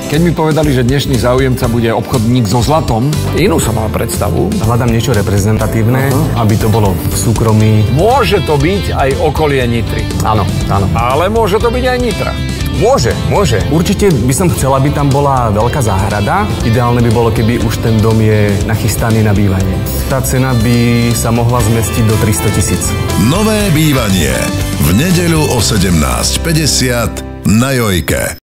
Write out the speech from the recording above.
Keď mi povedali, že dnešný záujemca bude obchodník so zlatom, inú som mal predstavu. Hľadám niečo reprezentatívne, aby to bolo v súkromí. Môže to byť aj okolie Nitry. Áno, áno. Ale môže to byť aj Nitra. Môže. Určite by som chcel, aby tam bola veľká záhrada. Ideálne by bolo, keby už ten dom je nachystaný na bývanie. Tá cena by sa mohla zmestiť do 300 000. Nové bývanie. V nedeľu o 17:50 na Jojke.